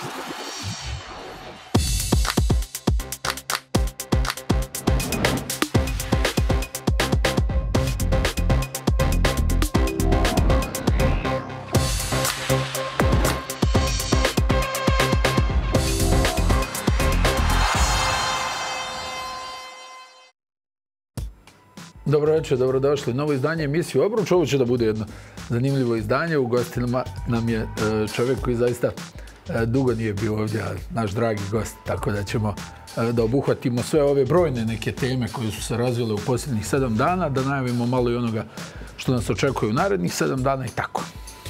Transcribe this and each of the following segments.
Dobro večer, dobrodošli. Novo izdanje emisije Obruč. Ovo će da bude jedno zanimljivo izdanje. U gostima nam je čovjek koji zaista dugo nije bio ovdje, naš dragi gost. Tako da ćemo da obuhvatimo sve ove brojne neke teme koje su se razvile u posljednjih 7 dana, da najavimo malo i onoga što nas očekuje u narednih 7 dana i tako.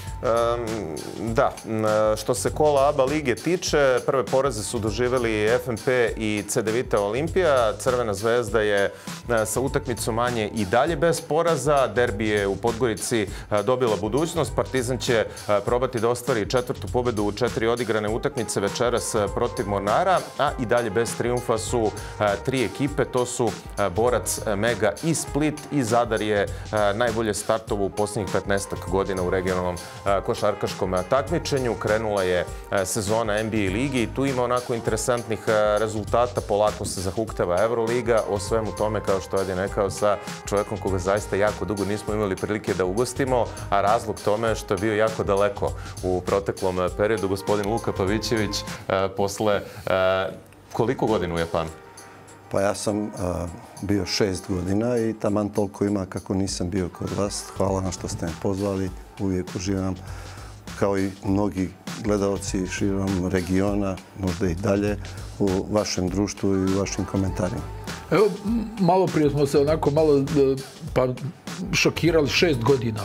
Da, što se kola ABA lige tiče, prve poraze su doživjeli FNP i CDVita Olimpija. Crvena zvezda je sa utakmicom manje i dalje bez poraza. Derbi je u Podgorici dobila budućnost. Partizan će probati da ostvari 4. pobedu u 4 odigrane utakmice večeras protiv Mornara, a i dalje bez triumfa su 3 ekipe. To su Borac, Mega i Split, i Zadar je najbolje startovo u posljednjih 15 godina u regionalnom košarkaškom takmičenju. Krenula je sezona NBA ligi i tu ima onako interesantnih rezultata. Polako se zahuktava Euroliga. O svemu tome, kao što je rekao, sa čovjekom koga zaista jako dugo nismo imali prilike da ugostimo, a razlog tome je što je bio jako daleko u proteklom periodu. Gospodin Luka Pavićević, posle koliko godina u Japanu? Pa ja sam bio 6 godina i taman toliko ima kako nisam bio kod vas. Hvala na što ste me pozvali. Uvijek uživam, kao i mnogi gledalci širom regiona, možda i dalje, u vašem društvu i u vašim komentarima. Evo, malo prije smo se onako malo šokirali, 6 godina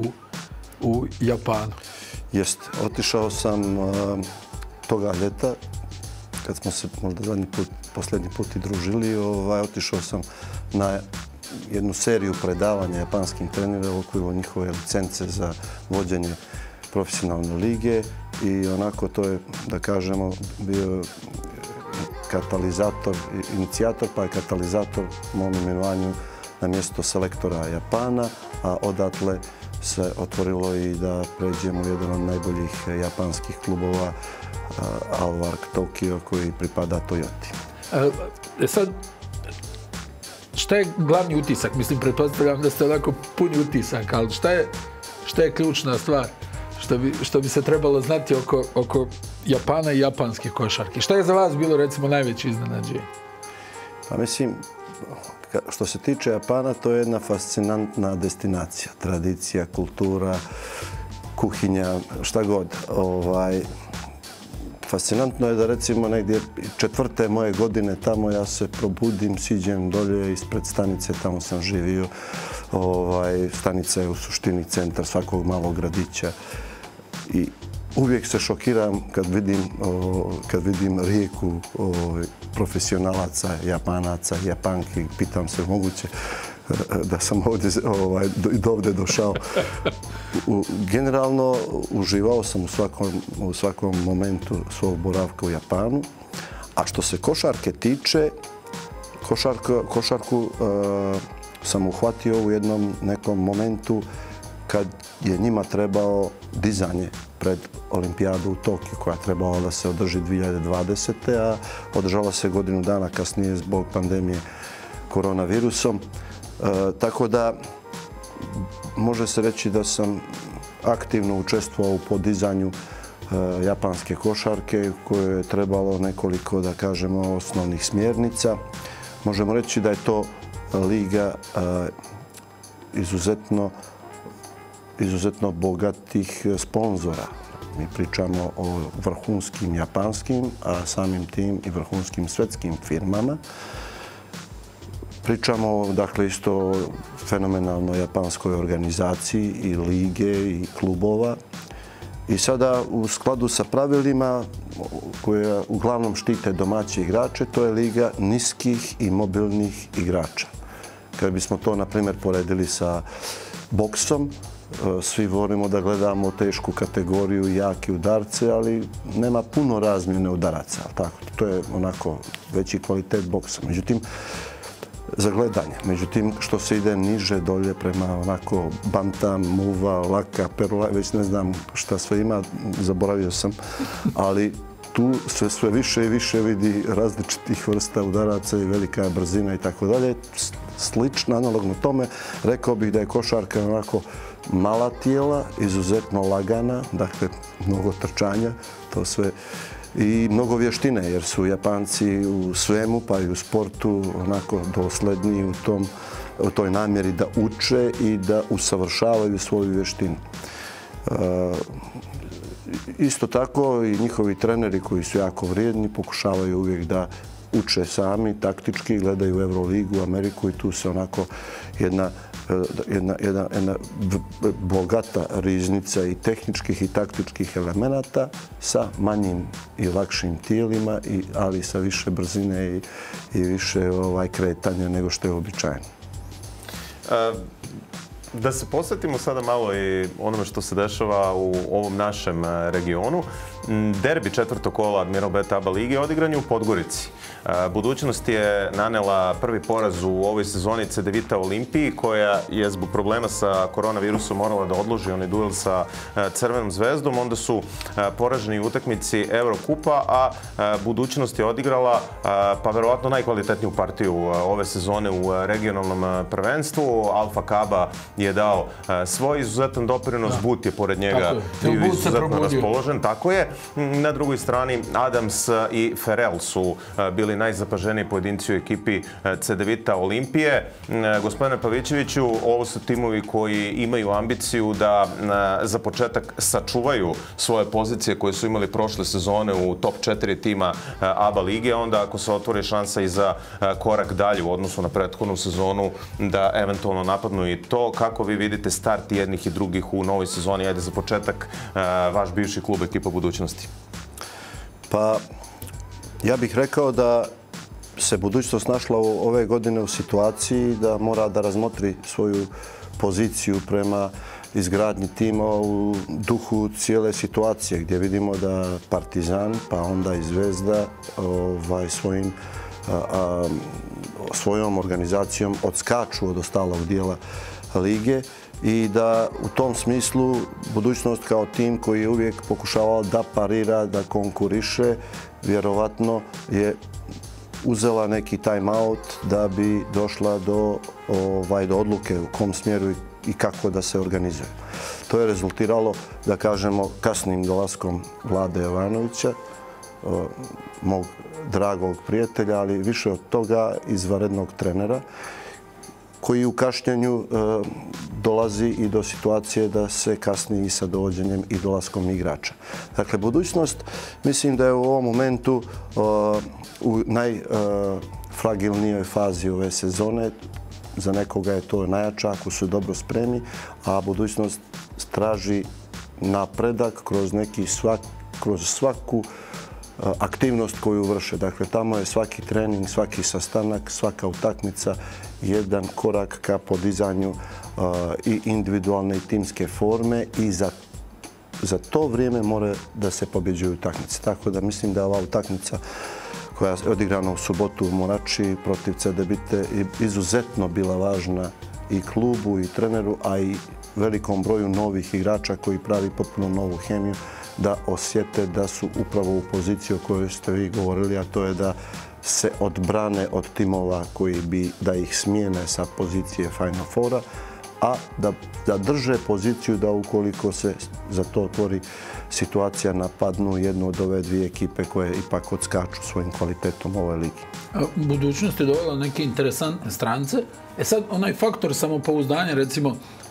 u Japanu. Jest, otišao sam toga ljeta, kad smo se možda posljednji put i družili, otišao sam na jednu seriju predavanja japanskim trenerima u okviru njihove licence za vođenje profesionalne lige i onako to je, da kažemo, bio katalizator, inicijator, pa je katalizator mom imenovanju na mjesto selektora Japana, a odatle se otvorilo i da pređemo u jedan od najboljih japanskih klubova, Alvark Tokio, koji pripada Toyoti. Sad, šta je glavni utisak? Mislim, pretpostavljam da ste onako puni utisak, ali šta je ključna stvar što bi se trebalo znati oko Japana i japanske košarke? Šta je za vas bilo, recimo, najveće iznenađenje? Pa mislim, što se tiče Japana, to je jedna fascinantna destinacija. Tradicija, kultura, kuhinja, šta god. Fascinantno je da, recimo, negdje 4. moje godine tamo ja se probudim, siđem dolje ispred stanice, tamo sam živio. Stanica je u suštini centar svakog malog gradića. I uvijek se šokiram kad vidim rijeku profesionalaca, Japanaca, Japanki. Pitam se moguće da sam ovdje došao. Generalno uživao sam u svakom momentu svog boravka u Japanu. A što se košarke tiče, košarku sam uhvatio u jednom nekom momentu kad je njima trebao dizanje pred Olimpijadu u Tokiju, koja je trebala da se održi 2020. a održala se godinu dana kasnije zbog pandemije koronavirusom. Tako da može se reći da sam aktivno učestvovao u podizanju japanske košarke, koje je trebalo nekoliko, da kažemo, osnovnih smjernica. Možemo reći da je to liga izuzetno bogatih sponzora. Mi pričamo o vrhunskim japanskim, a samim tim i vrhunskim svjetskim firmama. Pričamo, dakle, isto o fenomenalnoj japanskoj organizaciji i lige i klubova. I sada, u skladu sa pravilima koje uglavnom štite domaći igrače, to je liga niskih i mobilnih igrača. Kad bismo to, na primjer, poredili sa boksom, svi volimo da gledamo tešku kategoriju, jaki udarce, ali nema puno razmjene udaraca. To je onako veći kvalitet boksa. Međutim, za gledanje. Međutim, što se ide niže dolje prema onako bantam, muva, laka, perula, već ne znam šta sve ima, zaboravio sam, ali tu se sve više i više vidi različitih vrsta udaraca i velika brzina i tako dalje. Slično, analogno tome, rekao bih da je košarka onako mala tijela, izuzetno lagana, dakle mnogo trčanja, to sve i mnogo vještine, jer su Japanci u svemu, pa i u sportu, onako dosledni u toj namjeri da uče i da usavršavaju svoju vještinu. Isto tako i njihovi treneri koji su jako vrijedni pokušavaju uvijek da uče sami, taktički, gledaju Euroligu, Ameriku i tu se onako jedna bogata riznica i tehničkih i taktičkih elemenata sa manjim i lakšim tijelima, ali sa više brzine i više kretanja nego što je uobičajeno. Da se posvetimo sada malo i onome što se dešava u ovom našem regionu. Derbi četvrtog kola Admiral Bet ABA lige odigran je u Podgorici. Budućnost je nanela prvi poraz u ovoj sezoni Cedevita Olimpiji, koja je zbog problema sa koronavirusom morala da odloži onaj duel sa Crvenom zvezdom. Onda su poraženi u utakmici Eurokupa, a Budućnost je odigrala pa verovatno najkvalitetniju partiju ove sezone u regionalnom prvenstvu. Alfa Kaba je dao svoj izuzetan doprinos, But je pored njega bio izuzetno raspoložen. Tako je. Na drugoj strani Adams i Ferrell su bili najzapaženiji pojedinci u ekipi Cedevita Olimpije. Gospodine Pavićeviću, ovo su timovi koji imaju ambiciju da za početak sačuvaju svoje pozicije koje su imali prošle sezone u top 4 tima ABA lige. Onda ako se otvori šansa i za korak dalje u odnosu na prethodnu sezonu da eventualno napadnu i to. Kako vi vidite start jednih i drugih u novoj sezoni? Ajde za početak vaš bivši klub, ekipa Budućnosti. Pa, ja bih rekao da se Budućnost našla ove godine u situaciji da mora da razmotri svoju poziciju prema izgradnji tima u duhu cijele situacije, gdje vidimo da Partizan, pa onda i Zvezda svojom organizacijom odskaču od ostalog dijela lige i da u tom smislu Budućnost kao tim koji je uvijek pokušavao da parira, da konkuriše, vjerovatno je uzela neki time-out da bi došla do odluke u kom smjeru i kako da se organizuje. To je rezultiralo, da kažemo, kasnim dolaskom Vlade Jovanovića, mog dragog prijatelja, ali više od toga izvanrednog trenera, koji u kašnjenju dolazi i do situacije da se kasni i sa dovođenjem i dolaskom igrača. Dakle, Budućnost, mislim da je u ovom momentu u najfragilnijoj fazi ove sezone. Za nekoga je to najjača ako su dobro spremni, a Budućnost traži napredak kroz svaku aktivnost koju vrše. Dakle, tamo je svaki trening, svaki sastanak, svaka utakmica jedan korak ka podizanju i individualne i timske forme i za to vrijeme mora da se pobjeđuju utakmice. Tako da mislim da ova utakmica koja je odigrana u subotu u Morači protiv Cedevite je izuzetno bila važna i klubu i treneru, a i velikom broju novih igrača koji pravi potpuno novu hemiju, da osjete da su upravo u poziciji o kojoj ste vi govorili, a to je da se odbrane od timova koji bi da ih smijene sa pozicije Final Foura, a da drže poziciju da ukoliko se za to otvori situacija napadnu jednu od ove dvije ekipe koje ipak odskaču svojim kvalitetom u ovoj ligi. Budućnost je dovela neke interesantne strance. Sad, onaj faktor samopouzdanja, recimo,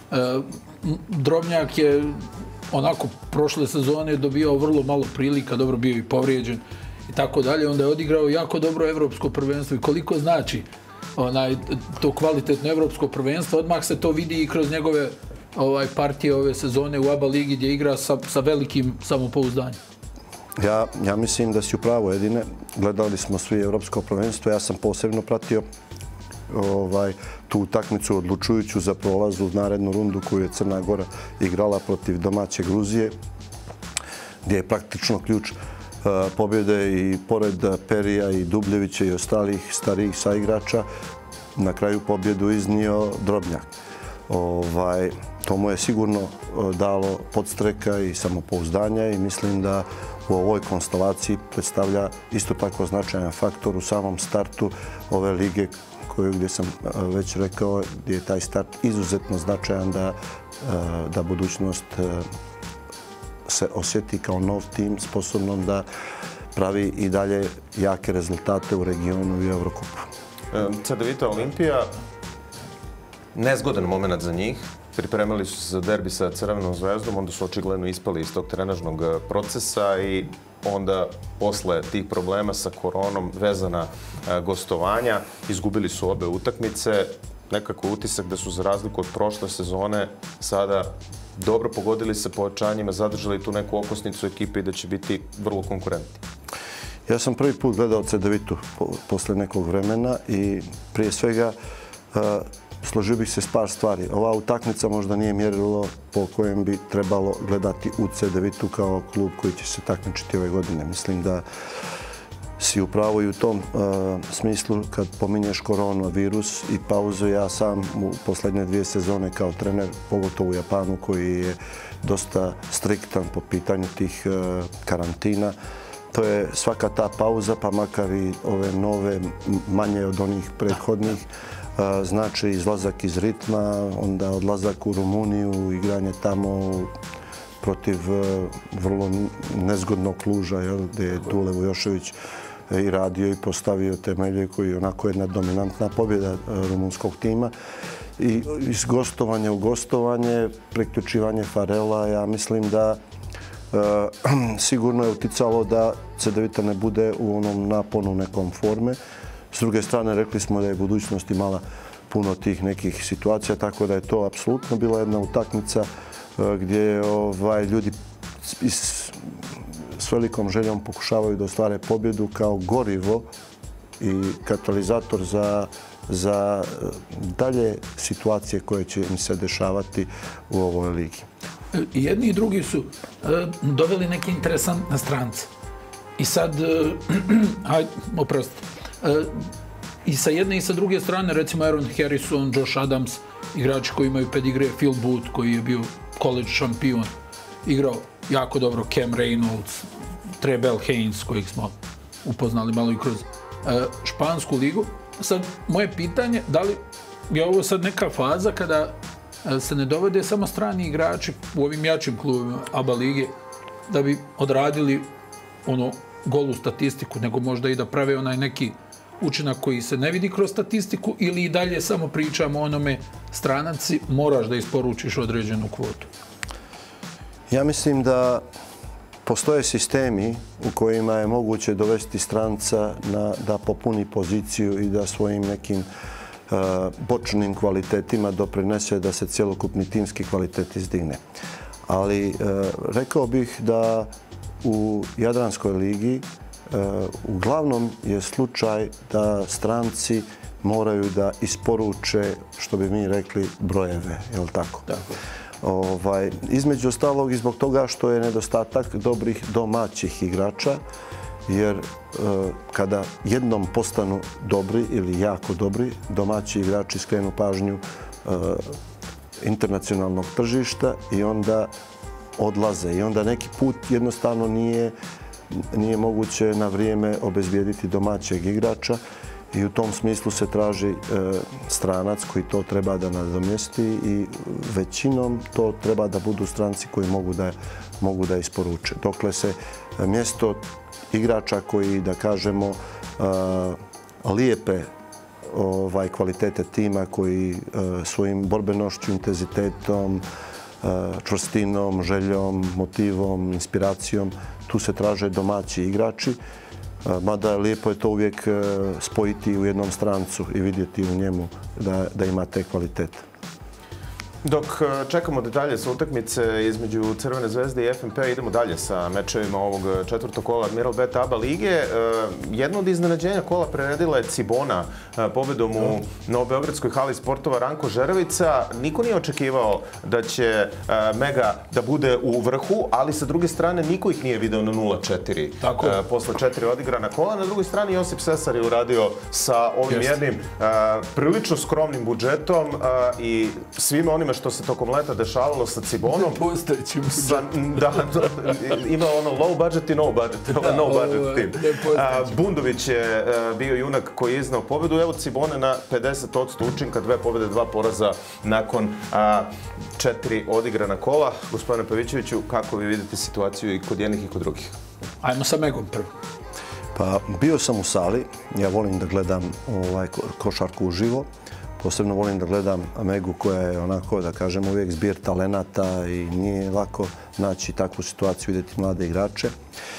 Drobnjak je onako prošle sezone dobio vrlo malo prilika, dobro bio i povrijeđen i tako dalje. Onda je odigrao jako dobro evropsko prvenstvo i koliko znači to kvalitetno evropsko prvenstvo. Odmah se to vidi i kroz njegove partije ove sezone u ABA ligi gdje igra sa velikim samopouzdanjem. Ja mislim da si upravo Edine. Gledali smo svi evropsko prvenstvo. Ja sam posebno pratio tu utakmicu odlučujuću za prolaz u narednu rundu koju je Crna Gora igrala protiv domaće Gruzije, gdje je praktično ključ pobjede i pored Perija i Dubljevića i ostalih starijih saigrača na kraju pobjedu iznio Drobnjak. To mu je sigurno dalo podstreka i samopouzdanja i mislim da u ovoj konstelaciji predstavlja isto tako značajan faktor u samom startu ove lige gdje sam već rekao gdje je taj start izuzetno značajan da budućnost se osjeti kao nov tim sposobnom da pravi i dalje jake rezultate u regionu i Eurokupu. Cedevita Olimpija, nezgodan moment za njih. Pripremili su se za derbi sa Crvenom zvezdom, onda su očigledno ispali iz tog trenažnog procesa i onda posle tih problema sa koronom vezana gostovanja izgubili su obe utakmice. Nekako utisak da su za razliku od prošle sezone sada dobro pogodili se pojačanjima, zadržali tu neku okosnicu ekipe i da će biti vrlo konkurentni. Ja sam prvi put gledao Cedevitu posle nekog vremena i prije svega složio bih se s par stvari. Ova utakmica možda nije mjerilo po kojem bi trebalo gledati u Cedevitu kao klub koji će se takmičiti ove godine. Mislim da si upravo i u tom smislu kad pominješ koronavirus i pauzu. Ja sam u posljednje 2 sezone kao trener, pogotovo u Japanu koji je dosta striktan po pitanju tih karantina, to je svaka ta pauza, pa makar i ove nove, manje od onih prethodnih, znači izlazak iz ritma, onda odlazak u Rumuniju, igranje tamo protiv vrlo nezgodnog Kluža, gdje je Dule Vujošević i radio i postavio temelje koji je onako jedna dominantna pobjeda rumunskog tima. I iz gostovanja u gostovanje, priključivanje Farela, ja mislim da sigurno je uticalo da Cedevita ne bude u onom naponu nekom forme. S druge strane, rekli smo da je budućnost imala puno tih nekih situacija, tako da je to apsolutno bila jedna utakmica gdje ljudi s velikom željom pokušavaju da ostvare pobjedu kao gorivo i katalizator za dalje situacije koje će im se dešavati u ovoj ligi. I jedni i drugi su doveli neke interesantne strance. I sad, oprostite, i sa jedne i sa druge strane, recimo Aaron Harrison, Josh Adams, igrači koji imaju pedigre, Phil Booth koji je bio college šampion, igrao jako dobro, Cam Reynolds, Trebel Haynes kojeg smo upoznali malo i kroz špansku ligu. Sad, moje pitanje, da li je ovo sad neka faza kada se ne dovode samo strani igrači u ovim jačim klubima ABA lige da bi odradili golu statistiku, nego možda i da prave onaj neki učinak koji se ne vidi kroz statistiku, ili i dalje samo pričamo o onome stranaci, moraš da isporučiš određenu kvotu? Ja mislim da postoje sistemi u kojima je moguće dovesti stranca da popuni poziciju i da svojim nekim bočnim kvalitetima doprinese da se cjelokupni timski kvalitet izdigne. Ali rekao bih da u Jadranskoj ligi uglavnom je slučaj da stranci moraju da isporuče, što bi mi rekli, brojeve, je li tako? Između ostalog i zbog toga što je nedostatak dobrih domaćih igrača, jer kada jednom postanu dobri ili jako dobri, domaći igrači skrenu pažnju internacionalnog tržišta i onda odlaze. I onda neki put jednostavno nije moguće na vrijeme obezbijediti domaćeg igrača i u tom smislu se traži stranac koji to treba da nadomjesti i većinom to treba da budu stranci koji mogu da isporuče. Dokle se mjesto igrača koji, da kažemo, lijepe kvalitete tima, koji svojim borbenošću, intenzitetom, čvrstinom, željom, motivom, inspiracijom, tu se traže domaći igrači. Mada lijepo je to uvijek spojiti u jednom strancu i vidjeti u njemu da ima te kvalitete. Dok čekamo detalje sa utakmice između Crvene zvezde i FNP, idemo dalje sa mečevima ovog četvrtog kola Admiral Bet ABA lige. Jedno od iznenađenja kola priredila je Cibona pobedom u Novobeogradskoj hali sportova Ranko Žeravica. Niko nije očekivao da će Mega da bude u vrhu, ali sa druge strane niko ih nije video na 0-4 posle 4 odigrana kola. Na drugoj strani Josip Sesar je uradio sa ovim jednim prilično skromnim budžetom i svima onima što se tokom leta dešavalo sa Cibonom. Postojećim Da, ima ono low budget i no budget. No budget tim. Bundović je bio junak koji je iznao pobedu. Evo Cibone na 50% učinka, 2 pobede, 2 poraza nakon 4 odigrana kola. Gospodine Pavićeviću, kako vi vidite situaciju i kod jednih i kod drugih? Ajmo sa Megom prvo. Pa bio sam u sali. Ja volim da gledam košarku uživo. Posebno volim da gledam Megu koja je onako, da kažem, uvijek zbir talenata i nije lako naći takvu situaciju, vidjeti mlade igrače.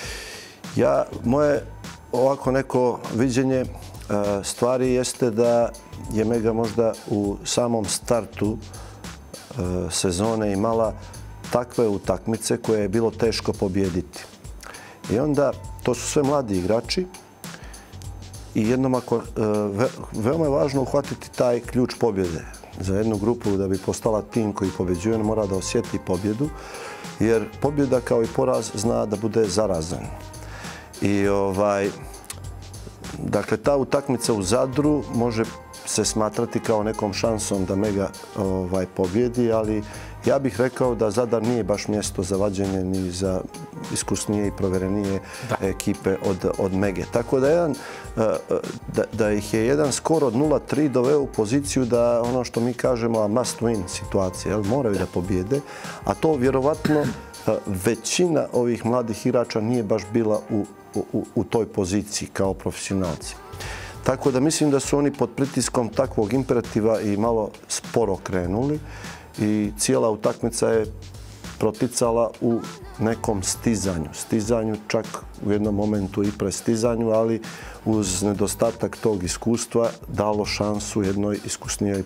Moje ovako neko viđenje stvari jeste da je Mega možda u samom startu sezone imala takve utakmice koje je bilo teško pobijediti. I onda, to su sve mladi igrači, i veoma je važno uhvatiti taj ključ pobjede. Za jednu grupu da bi postala tim koji pobeđuje, on mora da osjeti pobjedu, jer pobjeda kao i poraz zna da bude zarazan. I dakle, ta utakmica u Zadru može se smatrati kao nekom šansom da Mega pobjedi, ali ja bih rekao da Zadar nije baš mjesto za vađenje ni za iskusnije i proverenije ekipe od Mege. Tako da ih je jedan skor od 0-3 doveo u poziciju da ono što mi kažemo must win situacija, moraju da pobjede, a to vjerovatno većina ovih mladih igrača nije baš bila u toj poziciji kao profesionalci. Tako da mislim da su oni pod pritiskom takvog imperativa i malo sporo krenuli i cijela utakmica je proticala u nekom stizanju. Stizanju, čak u jednom momentu i prestizanju, ali uz nedostatak tog iskustva dalo šansu jednoj iskusnijoj,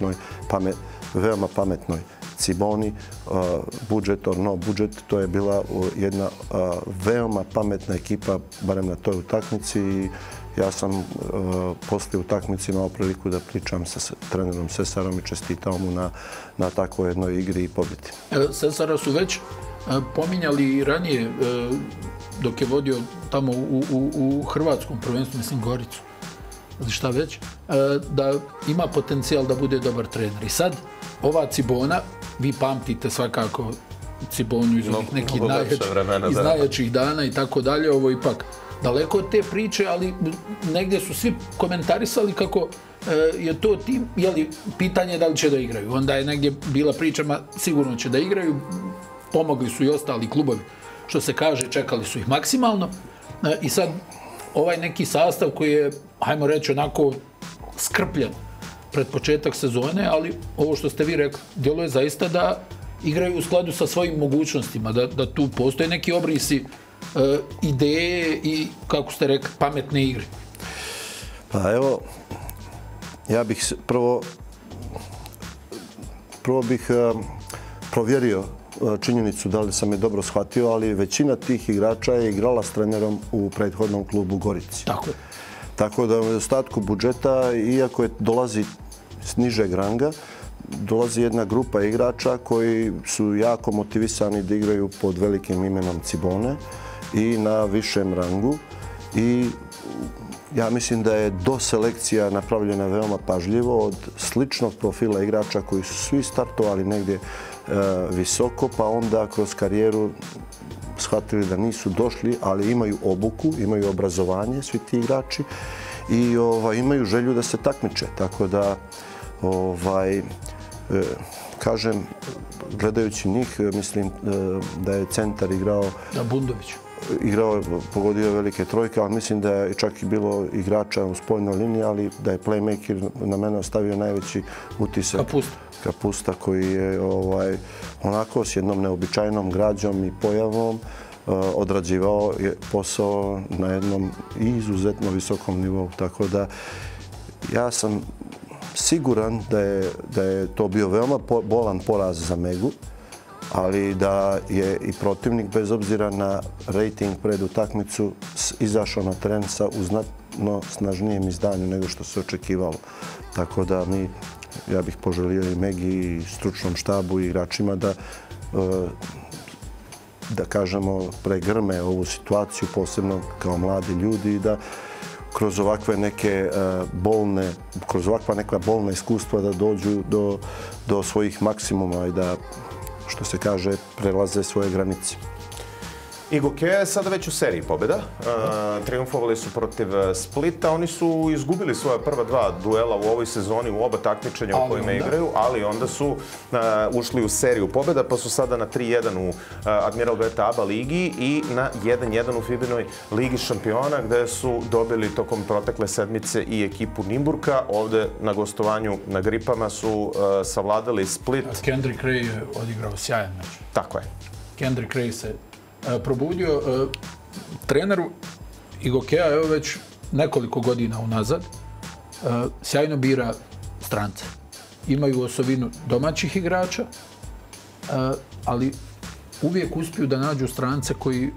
veoma pametnoj Ciboni. Budžet or no budžet, to je bila jedna veoma pametna ekipa, barem na toj utakmici. I ja sam poslije utakmice imao priliku da pričam sa trenerom Sesarom i čestitao mu na takvoj jednoj igri i pobjedi. Sesara su već pominjali i ranije, dok je vodio tamo u hrvatskom prvenstvu, mislim Goricu, ili šta već, da ima potencijal da bude dobar trener. I sad, ova Cibona, vi pamtite svakako Cibonu iz ovih nekih najjačih dana i tako dalje, ovo ipak daleko od te priče, ali negdje su svi komentarisali kako je to tim, jeli, pitanje da li će da igraju. Onda je negdje bila priča, sigurno će da igraju, pomogli su i ostali klubovi, što se kaže, čekali su ih maksimalno. I sad ovaj neki sastav koji je, hajmo reći, onako skrpljen pred početak sezone, ali ovo što ste vi rekli, djeluje zaista da igraju u skladu sa svojim mogućnostima, da tu postoje neki obrisi ideje i, kako ste rekli, pametne igre. Pa evo, ja bih prvo bih provjerio činjenicu da li sam je dobro shvatio, ali većina tih igrača je igrala s trenerom u prethodnom klubu Gorici. Tako je. Tako da u nedostatku budžeta, iako je dolazi s nižeg ranga, dolazi jedna grupa igrača koji su jako motivisani da igraju pod velikim imenom Cibone i na višem rangu. I ja mislim da je doselekcija napravljena veoma pažljivo od sličnog profila igrača koji su svi startovali negdje visoko, pa onda kroz karijeru shvatili da nisu došli, ali imaju obuku, imaju obrazovanje, svi ti igrači, i imaju želju da se takmiče. Tako da, kažem, gledajući njih, mislim da je centar igrao... Da, Bundović. Pogodio velike trojke, ali mislim da je čak i bilo igrača u spojnoj liniji, ali da je playmaker na mene ostavio najveći utisak. Kapusta koji je onako s jednom neobičajnom građom i pojavom odrađivao posao na jednom izuzetno visokom nivou. Tako da ja sam siguran da je to bio veoma bolan poraz za Megu, ali da je i protivnik, bez obzira na rejting pred utakmicu, izašao na teren sa uznatno snažnijem izdanju nego što se očekivalo. Tako da ja bih poželio i Megi i stručnom štabu i igračima da kažemo, pregrme ovu situaciju, posebno kao mladi ljudi, i da kroz ovakve neke kroz ovakva neka bolna iskustva da dođu do svojih maksimuma i da, što se kaže, prelaze svoje granice. IGOKEA je sada već u seriji pobjeda. Triumfovali su protiv Splita. Oni su izgubili svoja prva dva duela u ovoj sezoni u oba takmičenja u kojima igraju, ali onda su ušli u seriju pobjeda, pa su sada na 3-1 u Admiral Beta ABA ligi i na 1-1 u FIBA-noj ligi šampiona, gde su dobili tokom protekle sedmice i ekipu Nimburka. Ovde na gostovanju na Gripama su savladali Split. Kendrick Ray je odigrao sjajan meč. Tako je. Kendrick Ray se probudio. Trener IGOKEA je već nekoliko godina unazad sjajno bira strance. Imaju osobinu domaćih igrača, ali uvijek uspiju da nađu strance koji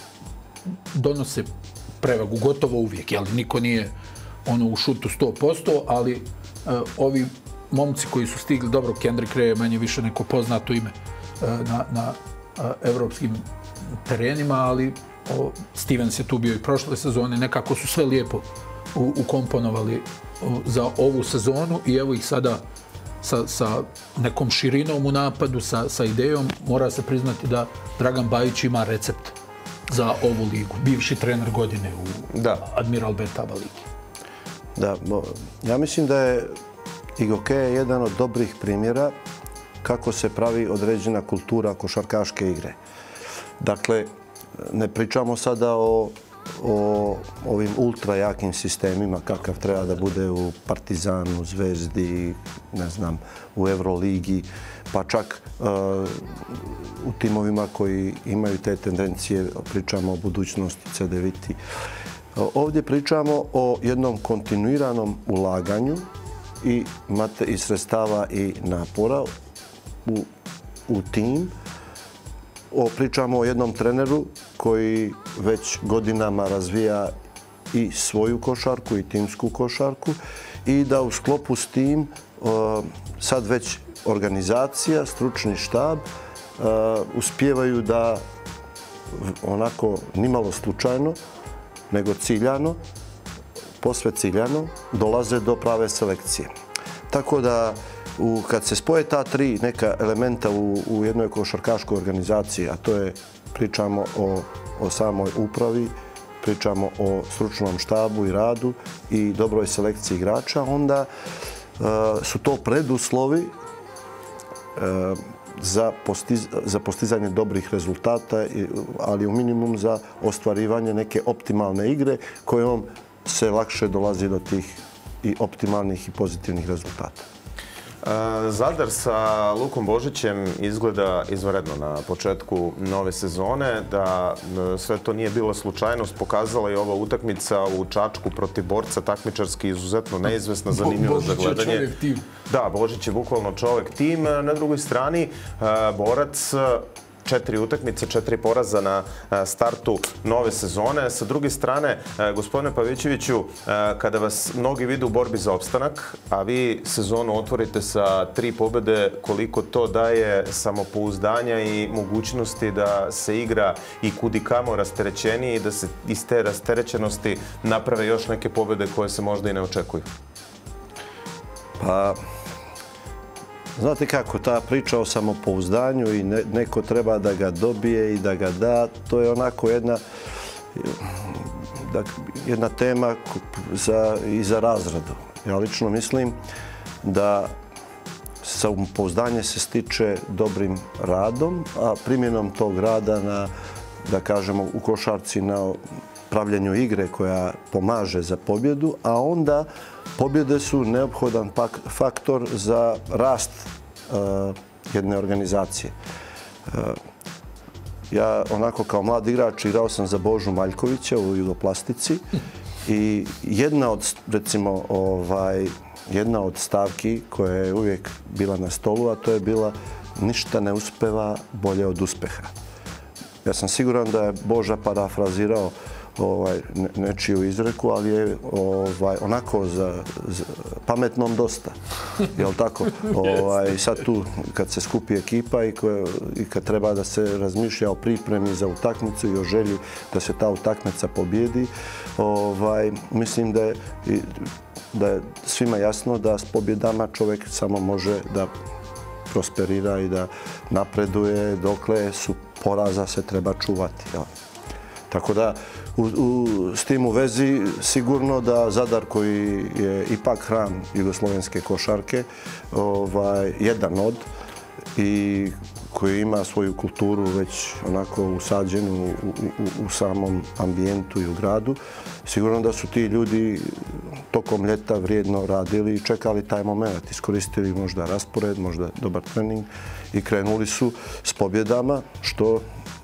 donose prevagu, gotovo uvijek. Niko nije u šutu 100%, ali ovi momci koji su stigli, dobro, Kendrick Ray je manje više neko poznato ime na evropskim terenima, ali Stevens je tu bio i prošle sezone. Nekako su sve lijepo ukomponovali za ovu sezonu i evo ih sada sa nekom širinom u napadu, sa idejom. Mora se priznati da Dragan Bajić ima recept za ovu ligu. Bivši trener godine u Admiral Beta ABA ligi. Da, ja mislim da je IGOKEA jedan od dobrih primjera kako se pravi određena kultura košarkaške igre. Dakle, ne pričamo sada o ovim ultra jakim sistemima kakav treba da bude u Partizanu, Zvezdi, ne znam, u Euroligi, pa čak u timovima koji imaju te tendencije, pričamo o budućnosti CDVita. Ovdje pričamo o jednom kontinuiranom ulaganju i sredstava i napora u tim. Pričamo o jednom treneru koji već godinama razvija i svoju košarku i timsku košarku i da u sklopu s tim sad već organizacija, stručni štab uspijevaju da onako nimalo slučajno, nego ciljano, posve ciljano, dolaze do prave selekcije. Tako da kad se spoje ta tri neka elementa u jednoj košarkaškoj organizaciji, a to je, pričamo o samoj upravi, pričamo o stručnom štabu i radu i dobroj selekciji igrača, onda su to preduslovi za postizanje dobrih rezultata, ali u minimum za ostvarivanje neke optimalne igre kojom se lakše dolazi do tih i optimalnih i pozitivnih rezultata. Zadar sa Lukom Božićem izgleda izvanredno na početku nove sezone. Da sve to nije bila slučajnost, pokazala je ova utakmica u Čačku protiv Borca, takmičarski izuzetno neizvesna, zanimljiva za gledanje. Božić je čovjek tim. Da, Božić je bukvalno čovjek tim. Na drugoj strani, Borac 4 utakmice, 4 poraza na startu nove sezone. Sa druge strane, gospodine Pavićeviću, kada vas mnogi vide u borbi za opstanak, a vi sezonu otvorite sa 3 pobjede, koliko to daje samopouzdanja i mogućnosti da se igra i kudikamo rasterećeniji i da se iz te rasterećenosti naprave još neke pobjede koje se možda i ne očekuju? Pa, znate kako, ta priča o samopouzdanju i neko treba da ga dobije i da ga da, to je onako jedna tema i za razradu. Ja lično mislim da samopouzdanje se stiče dobrim radom, a primjenom tog rada da kažemo, u košarci na pravljenju igre koja pomaže za pobjedu, a onda pobjede su neophodan faktor za rast jedne organizacije. Ja onako kao mlad igrač igrao sam za Božu Maljkovića u Jugoplastici i jedna od, recimo, jedna od stavki koja je uvijek bila na stolu, a to je bila ništa ne uspeva bolje od uspeha. Ja sam siguran da je Boža parafrazirao nečiju izreku, ali je onako za pametnom dosta. Jel' tako? Sad tu kad se skupi ekipa i kad treba da se razmišlja o pripremi za utakmicu i o želji da se ta utakmica pobjedi, mislim da je svima jasno da s pobjedama čovjek samo može da prosperira i da napreduje, dokle su poraza se treba čuvati. Tako da, s tim u vezi, sigurno da Zadar, koji je ipak hram jugoslovenske košarke, jedan od, i koji ima svoju kulturu već onako usađenu u samom ambijentu i u gradu, sigurno da su ti ljudi tokom ljeta vrijedno radili i čekali taj moment, iskoristili možda raspored, možda dobar trening i krenuli su s pobjedama, što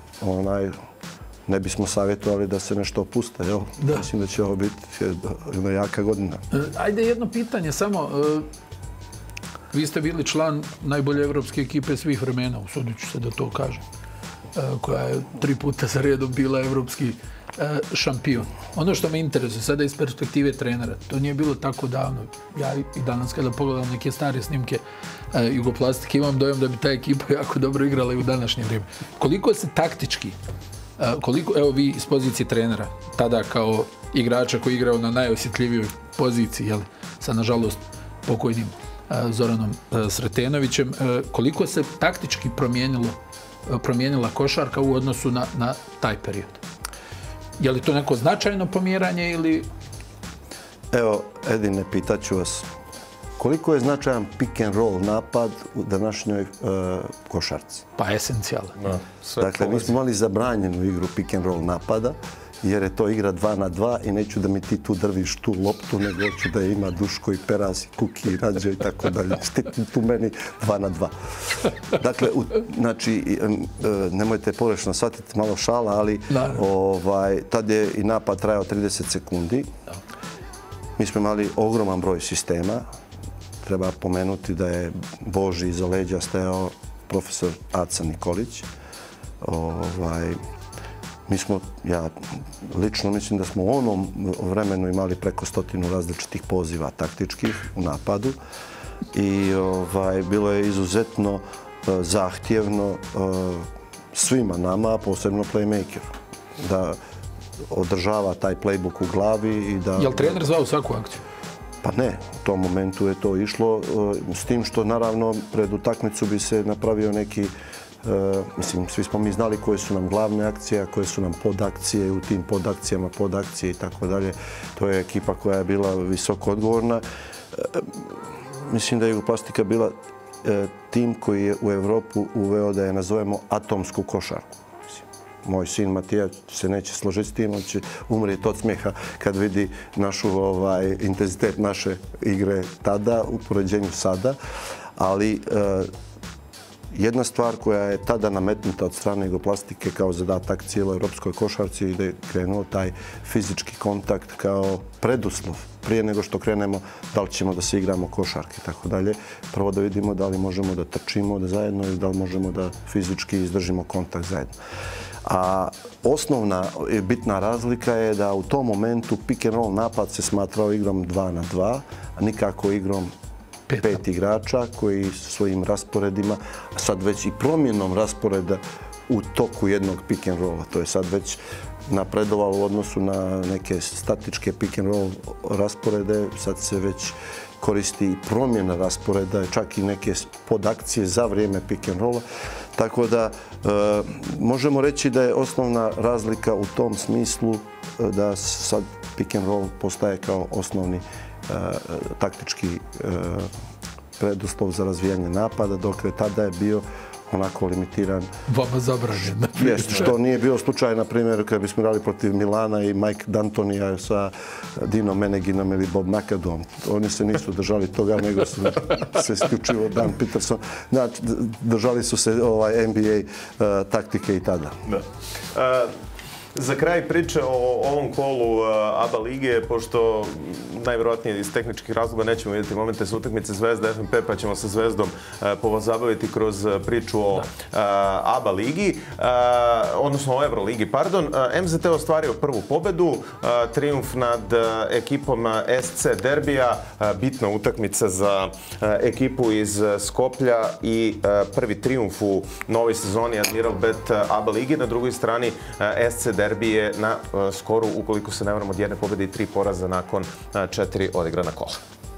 ne bismo savjetovali da se nešto opuste. Mislim da će ovo biti jedna jaka godina. Ajde jedno pitanje samo. Vi ste bili član najbolje evropske ekipe svih vremena, usudit ću se da to kažem, koja je 3 puta za redom bila evropski šampion. Ono što me interesuje sada iz perspektive trenera, to nije bilo tako davno. Ja i danas kada pogledam neke stare snimke Jugoplastike, imam dojam da bi ta ekipa jako dobro igrala i u današnje vrijeme. Koliko se taktički, evo vi iz pozicije trenera, tada kao igrača koji je igrao na najosjetljivijoj poziciji, sa nažalost pokojnim Zoranom Sretenovićem, koliko se taktički promijenila košarka u odnosu na taj period? Je li to neko značajno pomjeranje ili... Evo, Edine, pitaću vas, koliko je značajan pick and roll napad u današnjoj košarci? Pa esencijalan. Dakle, mi smo imali zabranjenu igru pick and roll napada, jer je to igra 2 na 2 i neću da mi ti tu drviš tu loptu, nego hoću da ima Duško i Peras i Kuki i Rađo i tako dalje. Štiti tu meni 2 na 2. Dakle, znači, nemojte pogrešno shvatiti, malo šala, ali tad je i napad trajao 30 sekundi. Mi smo imali ogroman broj sistema. Treba pomenuti da je Boži iza leđa stajao profesor Aca Nikolić. Ja lično mislim da smo u onom vremenu imali preko 100 različitih poziva taktičkih u napadu i bilo je izuzetno zahtjevno svima nama, posebno playmakeru, da održava taj playbook u glavi i da... Je li trener zvao svaku akciju? Pa ne, u tom momentu je to išlo, s tim što naravno pred utakmicu bi se napravio neki... Mislim, svi smo mi znali koje su nam glavne akcije, koje su nam podakcije, u tim podakcijama, podakcije i tako dalje. To je ekipa koja je bila visoko odgovorna. Mislim da je Jugoplastika bila tim koji je u Evropu uveo da je nazovemo atomsku košarku. Moj sin Matija se neće složiti s tim, on će umrijeti od smijeha kad vidi intenzitet naše igre tada u poređenju sada. Ali jedna stvar koja je tada nametnuta od strane Jugoplastike kao zadatak cijeloj europskoj košarci je da je krenuo taj fizički kontakt kao preduslov. Prije nego što krenemo, da li ćemo da se igramo košarke i tako dalje. Prvo da vidimo da li možemo da trčimo zajedno ili da li možemo da fizički izdržimo kontakt zajedno. A osnovna i bitna razlika je da u tom momentu pick and roll napad se smatrao igrom 2 na 2, a nikako igrom 5 igrača koji svojim rasporedima, a sad već i promjenom rasporeda u toku jednog pick and rolla. To je sad već napredovalo u odnosu na neke statičke pick and roll rasporede. Sad se već koristi i promjena rasporeda, čak i neke podakcije za vrijeme pick and rolla. Tako da možemo reći da je osnovna razlika u tom smislu da sad pick and roll postaje kao osnovni taktički preduslov za razvijanje napada, dok je tada je bio onako limitiran. Vama zabranjen. Što nije bio slučaj, na primjer, kada bismo igrali protiv Milana i Mike D'Antonija sa Dinom Meneginom ili Bob McAdoom. Oni se nisu držali toga, nego su se isključivo Dan Peterson. Znači, držali su se NBA taktike i tada. Za kraj priče o ovom kolu ABA lige, pošto najvjerojatnije iz tehničkih razloga nećemo vidjeti momente sa utakmice Zvezda FNP, pa ćemo sa Zvezdom pozabaviti kroz priču o ABA ligi, odnosno o Euroligi, pardon. MZT ostvario prvu pobedu, trijumf nad ekipom SC Derbija, bitna utakmica za ekipu iz Skoplja i prvi trijumf u novoj sezoni Admiral Bet ABA ligi. Na drugoj strani SC Derbi je na skoru, ukoliko se ne varam, od jedne pobjede i 3 poraza nakon 4 odigrana kola.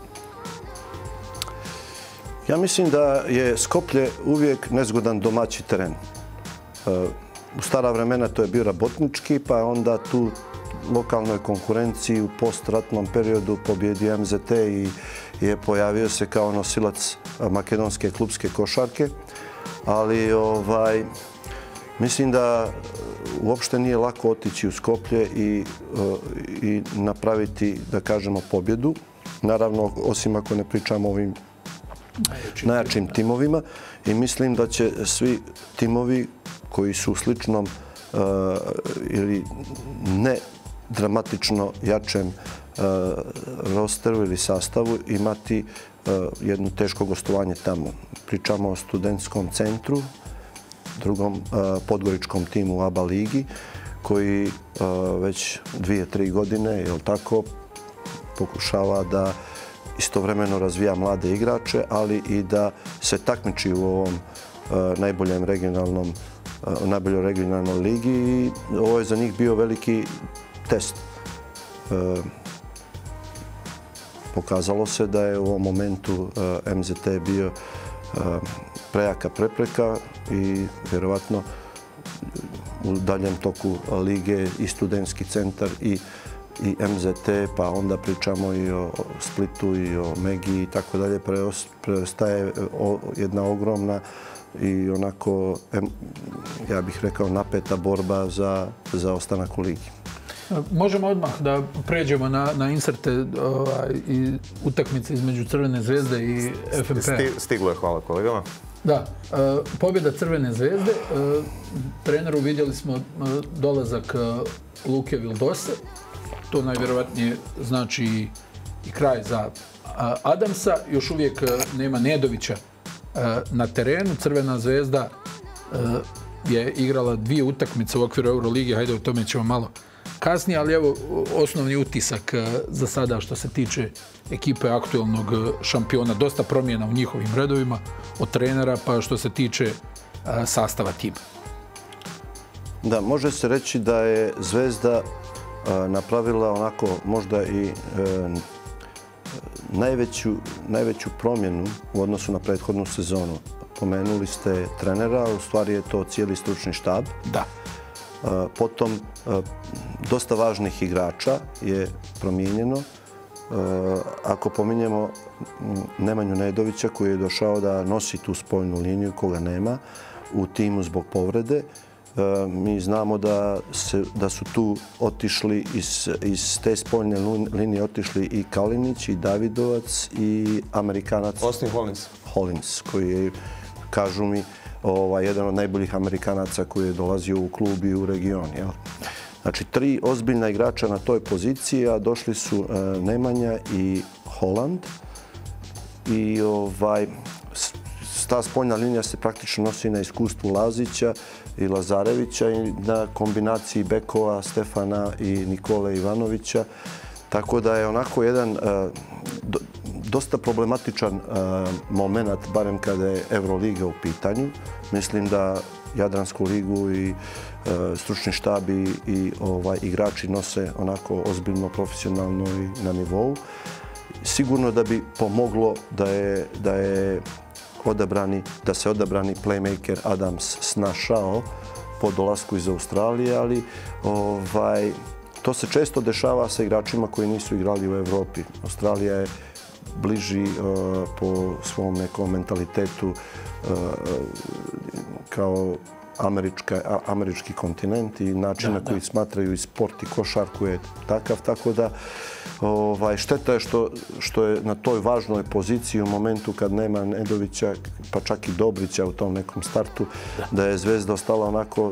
Ja mislim da je Skoplje uvijek nezgodan domaći teren. U stara vremena to je bio rabotnički, pa onda tu lokalnoj konkurenciji u postratnom periodu pobjedio MZT i je pojavio se kao nosilac makedonske klubske košarke. Ali mislim da uopšte nije lako otići u Skoplje i napraviti, da kažemo, pobjedu. Naravno, osim ako ne pričamo o ovim najjačim timovima. I mislim da će svi timovi koji su u sličnom ili ne dramatično jačem rosteru ili sastavu imati jedno teško gostovanje tamo. Pričamo o studentskom centru, drugom podgoričkom timu ABA ligi, koji već 2-3 godine, jel tako, pokušava da istovremeno razvija mlade igrače, ali i da se takmiči u ovom najboljoj regionalnoj ligi i ovo je za njih bio veliki test. Pokazalo se da je u ovom momentu MZT bio prejaka prepreka i vjerovatno u daljem toku lige i studentski centar i MZT, pa onda pričamo i o Splitu i o Megi i tako dalje, preostaje jedna ogromna i onako, ja bih rekao, napeta borba za ostanak u ligi. Možemo odmah da pređemo na inserte i utakmice između Crvene zvezde i FNP. Stiglo je, hvala kolegama. Da, pobjeda Crvene zvezde. Treneru vidjeli smo dolazak Luke Vildose. To najvjerovatnije znači i kraj za Adamsa. Još uvijek nema Nedovića na terenu. Crvena zvezda je igrala 2 utakmice u okviru Euroligi. Hajde, o tome ćemo malo kasnije, ali evo osnovni utisak za sada što se tiče ekipe aktualnog šampiona. Dosta promjena u njihovim redovima od trenera, pa što se tiče sastava tima. Da, može se reći da je Zvezda napravila onako možda i najveću promjenu u odnosu na prethodnu sezonu. Pomenuli ste trenera, u stvari je to cijeli stručni štab. Da. Potom, dosta važnih igrača je promijenjeno. Ako pominjemo Nemanju Nedovića koji je došao da nosi tu spoljnu liniju, koga nema u timu zbog povrede, mi znamo da su tu otišli iz te spoljne linije otišli i Kalinić, i Davidovac, i Amerikanac Austin Hollins, koji je, kažu mi, jedan od najboljih Amerikanaca koji je dolazio u klub i u region. Znači, 3 ozbiljna igrača na toj poziciji, a došli su Nemanja i Holland. I ta spoljna linija se praktično nosi na iskustvu Lazića i Lazarevića i na kombinaciji bekova Stefana i Nikole Ivanovića. Tako da je onako jedan dosta problematičan moment, barem kada je Euroliga u pitanju. Mislim da Jadransku ligu i stručni štab i igrači nose onako ozbiljno, profesionalno i na nivou. Sigurno da bi pomoglo da se odabrani playmaker Adams snašao po dolasku iz Australije, ali to se često dešava sa igračima koji nisu igrali u Evropi. Australija je bliži po svom nekom mentalitetu kao američki kontinent i način na koji smatraju i sport i košarku je takav. Tako da šteta je što je na toj važnoj poziciji u momentu kad nema Nedovića, pa čak i Dobrića u tom nekom startu, da je Zvezda ostala onako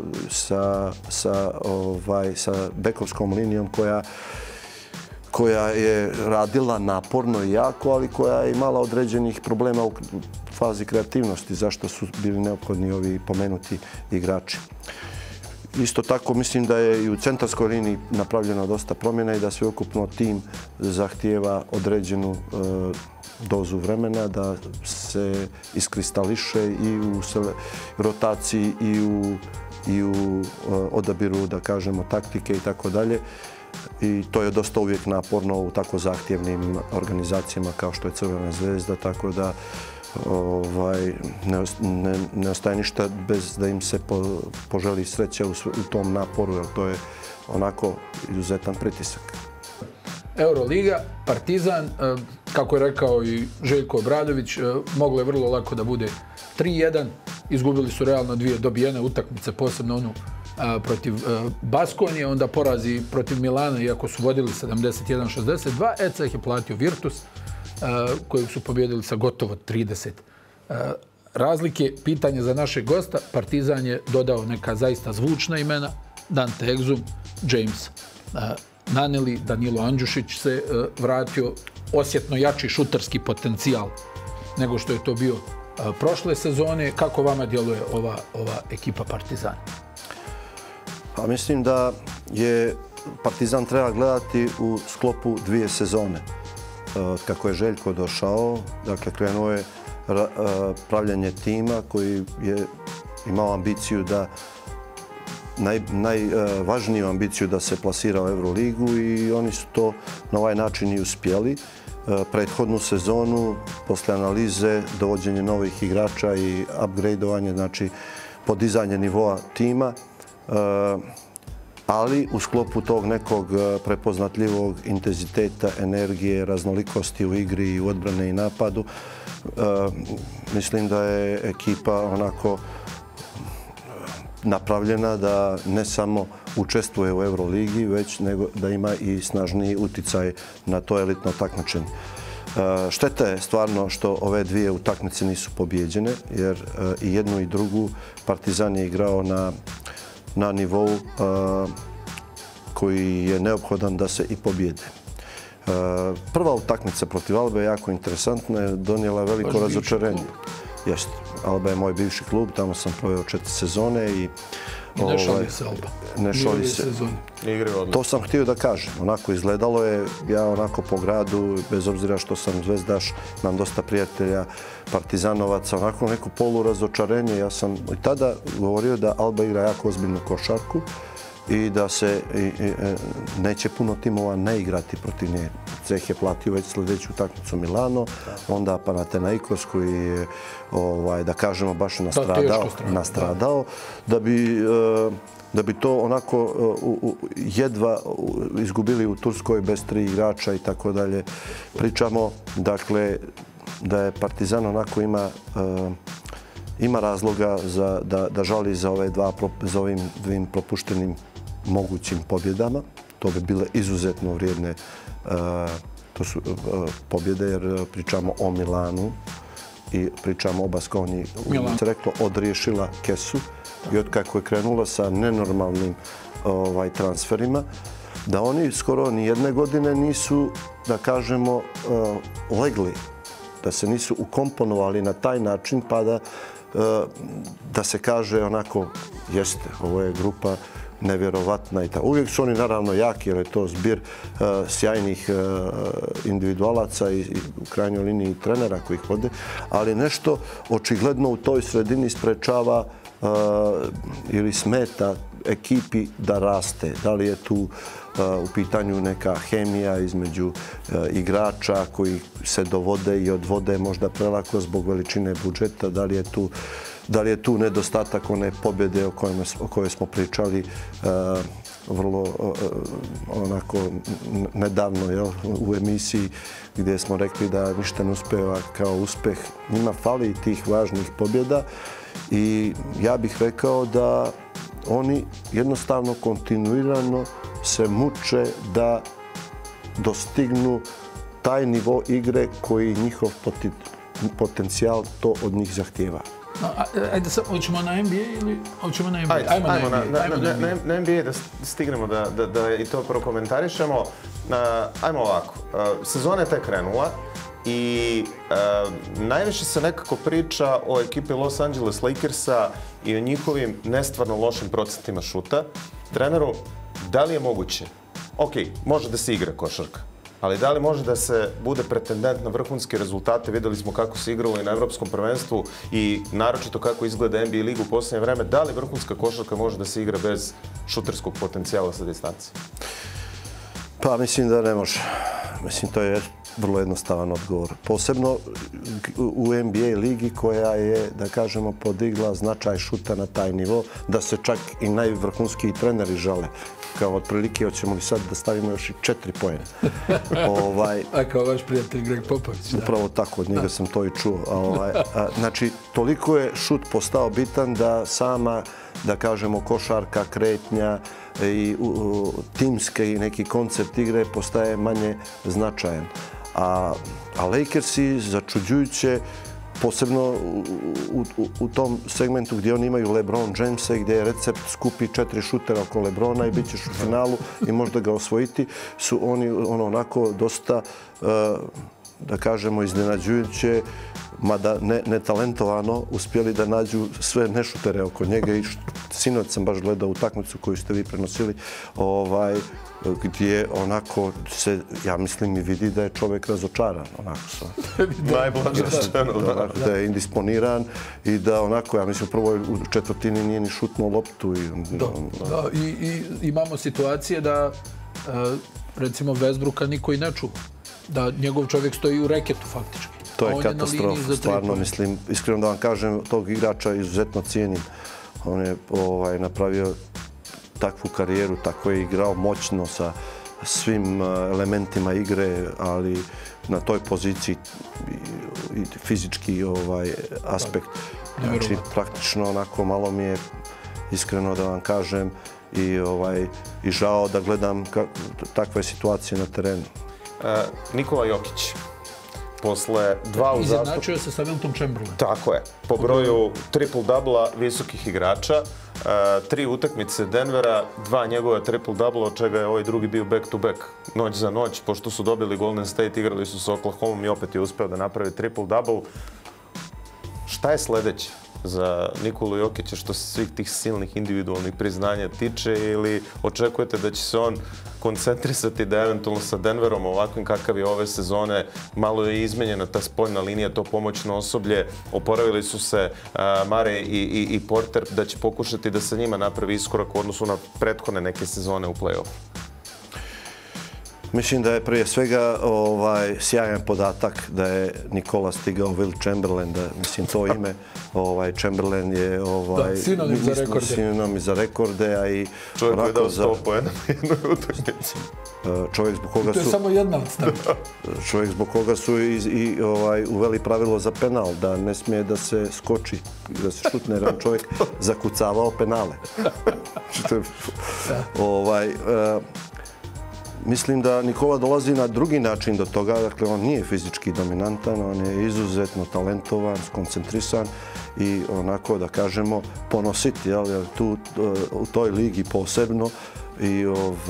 sa bekovskom linijom koja je radila naporno i jako, ali koja je imala određenih problema u fazi kreativnosti, zašto su bili neophodni ovi pomenuti igrači. Isto tako mislim da je i u centarskoj liniji napravljeno dosta promjena i da sveukupno tim zahtijeva određenu dozu vremena da se iskristališe i u rotaciji i u odabiru, da kažemo, taktike i tako dalje. I to je dosta uvijek naporno u tako zahtjevnim organizacijama kao što je Crvena zvezda, tako da ne ostaje ništa bez da im se poželi sreće u tom naporu, jer to je onako izuzetan pritisak. Euroliga, Partizan, kako je rekao i Željko Obradović, moglo je vrlo lako da bude 3-1. Izgubili su realno 2 dobijene utakmice, posebno onu protiv Baskonije, onda porazi protiv Milana, iako su vodili 71-62. ECA ih je platio Virtus, kojeg su pobjedili sa gotovo 30 razlike. Pitanje za našeg gosta, Partizan je dodao neka zaista zvučna imena, Dante Exum, James Naneli, Danilo Andjušić se vratio, osjetno jači šuterski potencijal nego što je to bio prošle sezone. Kako vama djeluje ova ekipa Partizana? Pa mislim da je Partizan treba gledati u sklopu 2 sezone. Kako je Željko došao, dakle krenuo je pravljanje tima koji je imao ambiciju da najvažniju ambiciju da se plasira u Euroligu i oni su to na ovaj način i uspjeli. Prethodnu sezonu, posle analize, dovođenje novih igrača i upgradeovanje, znači podizanje nivoa tima, ali u sklopu tog nekog prepoznatljivog intenziteta, energije, raznolikosti u igri i u odbrane i napadu, mislim da je ekipa onako napravljena da ne samo učestvuje u Euroligi, već nego da ima i snažniji uticaj na to elitno takmičenje. Šteta je stvarno što ove 2 utakmice nisu pobijeđene, jer i jednu i drugu Partizan je igrao na nivou koji je neophodan da se i pobjede. Prva utakmica protiv Albe je jako interesantna, je donijela veliko razočarenje. Jeste. Alba je moj bivši klub, tamo sam proveo 4 sezone i ne šali se Alba. Ne šali se. To sam htio da kažem. Onako izgledalo je, ja onako po gradu, bez obzira što sam zvezdaš, imam dosta prijatelja partizanovaca, onako neko polurazočarenje. Ja sam i tada govorio da Alba igra jako ozbiljnu košarku i da se neće puno timova ne igrati protiv nje. Ceh je platio već sljedeću utakmicu Milano, onda Panathinaikos koji je, da kažemo, baš nastradao, da bi to onako jedva izgubili u Turskoj bez 3 igrača i tako dalje. Pričamo, dakle, da je Partizan onako ima razloga da žali za ovim 2 propuštenim mogućim pobjedama. To bi bile izuzetno vrijedne pobjede, jer pričamo o Milanu i pričamo o Baskoniji. Se reklo, odriješila kesu i od kako je krenula sa nenormalnim transferima, da oni skoro ni jedne godine nisu, da kažemo, legli, da se nisu ukomponovali na taj način, pa da se kaže onako, jeste, ovo je grupa nevjerovatna i tako. Uvijek su oni naravno jaki, jer je to zbir sjajnih individualaca i u krajnjoj liniji trenera koji ih vode, ali nešto očigledno u toj sredini sprečava ili smeta ekipi da raste. Da li je tu u pitanju neka hemija između igrača koji se dovode i odvode možda prelako zbog veličine budžeta, da li je tu nedostatak one pobjede o kojoj smo pričali vrlo onako nedavno u emisiji gdje smo rekli da ništa ne uspeva kao uspeh. Njima fali tih važnih pobjeda I ja bih rekao da oni jednostavno kontinuirano se muče da dostignu taj nivo igre koji njihov potencijal to od njih zahtijeva. Ajde, hoćemo na NBA ili hoćemo na NBA? Ajmo na NBA da stignemo da i to prokomentarišemo. Ajmo ovako. Sezona je tek krenula i najviše se nekako priča o ekipi Los Angeles Lakersa i o njihovim nestvarno lošim procentima šuta. Treneru, da li je moguće? Ok, može da se igra košarka. Ali da li može da se bude pretendent na vrhunske rezultate? Videli smo kako se igralo i na Evropskom prvenstvu i naročito kako izgleda NBA liga u posljednje vreme. Da li vrhunska košarka može da se igra bez šuterskog potencijala sa distance? Pa mislim da ne može. Mislim, to je vrlo jednostavan odgovor. Posebno u NBA ligi koja je, da kažemo, podigla značaj šuta na taj nivo da se čak i najvrhunskiji treneri žale. Kao otprilike, hoćemo li sad da stavimo još i 4 poena. A kao vaš prijatelj Greg Popović. Upravo tako, od njega sam to i čuo. Znači, toliko je šut postao bitan da sama, da kažemo, košarka, kretnja i timske i neki koncept igre postaje manje značajan. A Lakersi začuđujuće, posebno u tom segmentu gdje oni imaju LeBron Jamesa i gdje je recept skupi 4 šutera oko LeBrona i bit ćeš u finalu i možda ga osvojiti, su oni onako dosta, da kažemo, iznenađujuće, mada netalentovano, uspjeli da nađu sve nešutere oko njega i sinoć sam baš gledao utakmicu koju ste vi prenosili, gdje onako se, ja mislim, i vidi da je čovjek razočaran. Najblaže rečeno. Da je indisponiran i da onako, ja mislim, prvo u četvrtini nije ni šutnuo loptu. I imamo situacije da, recimo, Westbrooka niko i ne čuva. Da njegov čovjek stoji u reketu, faktički. To je katastrofa, stvarno, mislim, iskreno da vam kažem, tog igrača izuzetno cijenim. On je napravio takvu karijeru, tako je igrao moćno sa svim elementima igre, ali na toj poziciji i fizički aspekt. Znači, praktično onako malo mi je, iskreno da vam kažem, i žao da gledam takve situacije na terenu. Nikola Jokić. Posle dva uzastopnika... Izjednačio se sa Wiltom Chamberlain. Tako je. Po broju triple-dubla visokih igrača. 3 utakmice Denvera, 2 njegove triple-dubla, od čega je ovaj drugi bio back-to-back, noć za noć. Pošto su dobili Golden State, igrali su sa Oklahomom i opet je uspeo da napravi triple-double. Šta je sledeće za Nikolu Jokića što se svih tih silnih individualnih priznanja tiče, ili očekujete da će se on koncentrisati da eventualno sa Denverom ovakvim kakav je ove sezone, malo je izmenjena ta spoljna linija, to pomoćno osoblje, oporavili su se Murray i Porter, da će pokušati da sa njima napravi iskorak u odnosu na prethodne neke sezone u play-off? Mislim da je prije svega sjajan podatak da je Nikola stigao Will Chamberlain, da mislim to ime, Chamberlain je sinonim za rekorde, a i čovjek koji je dao 100 poena na jednoj utakmici. Čovjek zbog koga su... To je samo jedna od stavlja. Čovjek zbog koga su i uveli pravilo za penal, da ne smije da se skoči, da se šutne, jer on čovjek zakucavao penale. Mislim da Nikola dolazi na drugi način do toga, dakle on nije fizički dominantan, on je izuzetno talentovan, skoncentrisan i onako, da kažemo, ponositi, tu u toj ligi posebno i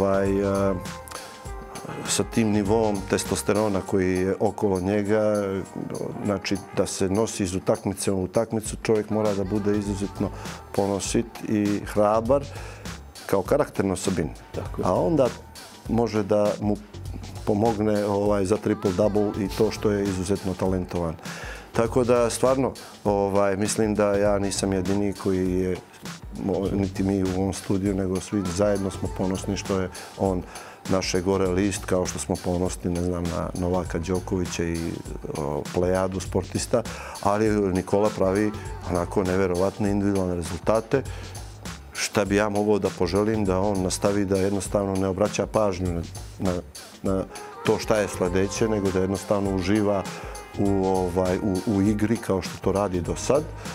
sa tim nivom testosterona koji je okolo njega, znači da se nosi iz utakmice u utakmicu, čovjek mora da bude izuzetno ponosit i hrabar kao karakterna osobina. A onda može da mu pomogne za triple-double i to što je izuzetno talentovan. Tako da, stvarno, mislim da ja nisam jedini koji je, niti mi u ovom studiju, nego svi zajedno smo ponosni što je on naše gore list, kao što smo ponosni, ne znam, na Novaka Đokovića i plejadu sportista, ali Nikola pravi onako neverovatne individualne rezultate. Šta bi ja mogao da poželim, da on nastavi da jednostavno ne obraća pažnju na to šta je sledeće, nego da jednostavno uživa u igri kao što to radi do sad.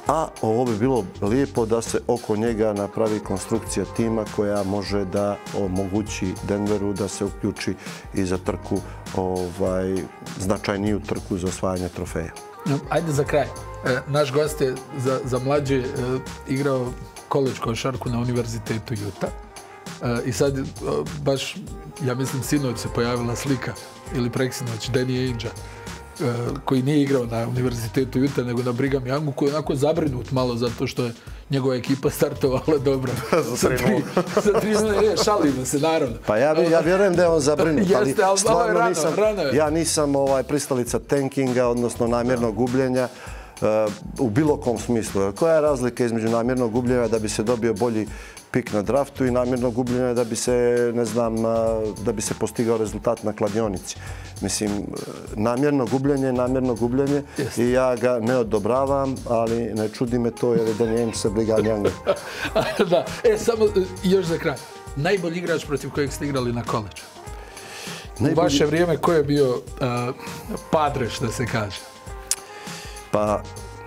A ovo bi bilo lijepo da se oko njega napravi konstrukcija tima koja može da omogući Denveru da se uključi i za trku, značajniju trku za osvajanje trofeja. Ajde za kraj. Naš gost je za mlađe igrao college košarku na Univerzitetu Utah. I sad baš, ja mislim, sinoć se pojavila slika, ili preksinoć, Danny Ainge, koji nije igrao na Univerzitetu Utah, nego na Brigham Youngu, koji je onako zabrinut malo zato što je njegova ekipa startovala dobro. Sa 3-0, šalimo se, naravno. Pa ja vjerujem da je on zabrinut, ali stvarno rano. Ja nisam pristalica tankinga, odnosno namjernog gubljenja, u bilo kom smislu. Koja je razlika između namjernog gubljenja da bi se dobio bolji pik na draftu i namjernog gubljenja da bi se, ne znam, da bi se postigao rezultat na kladionici? Mislim, namjerno gubljenje i ja ga ne odobravam, ali ne čudi me to jer je Danny Ainge sa Brigham Youngom. Da, samo još za kraj. Najbolji igrač protiv kojeg ste igrali na koleđu? U vaše vrijeme ko je bio padreš, da se kaže? Pa,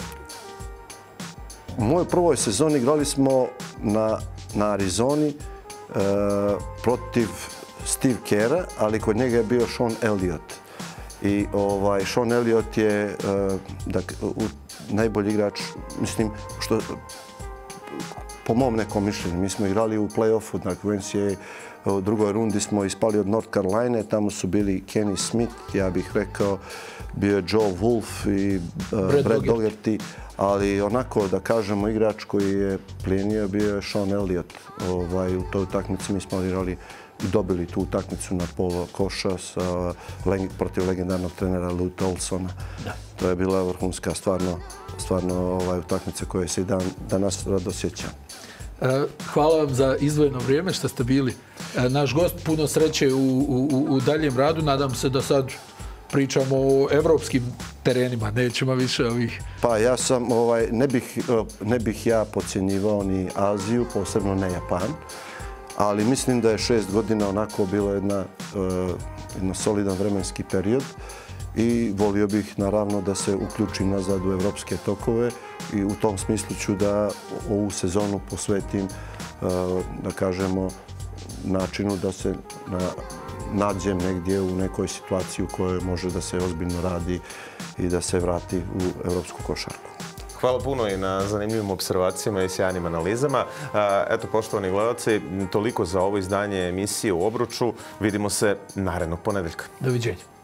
u mojoj prvoj sezoni igrali smo na Arizoni protiv Steve Kerra, ali kod njega je bio Sean Elliott. I Sean Elliott je najbolji igrač, mislim, što po mom nekom mišljenju. Mi smo igrali u play-offu, dakle u NCAA, u drugoj rundi smo ispali od North Carolina, tamo su bili Kenny Smith, ja bih rekao, bio je Joe Wolf i Brad Daugherty, ali onako da kažemo igrač koji je plijenio bio je Sean Elliott. U toj utakmici mi smo igrali i dobili tu utakmicu na pola koša protiv legendarnog trenera Lou Tolsona. To je bila vrhunska stvarno utakmica koja se i danas rado sjećam. Hvala vam za izdvojeno vrijeme što ste bili naš gost. Puno sreće u daljem radu. Nadam se da sad pričamo o evropskim terenima. Nećemo više ovih... Pa ja sam, ne bih ja podcjenjivao ni Aziju, posebno ne Japan. Ali mislim da je 6 godina onako bilo jedan solidan vremenski period i volio bih naravno da se uključim nazad u evropske tokove i u tom smislu ću da ovu sezonu posvetim, da kažemo, načinu da se nađem negdje u nekoj situaciji u kojoj može da se ozbiljno radi i da se vrati u evropsku košarku. Hvala puno i na zanimljivim observacijama i sjajnim analizama. Eto, poštovani gledalci, toliko za ovo izdanje emisije U obruču. Vidimo se narednog ponedeljka. Doviđenja.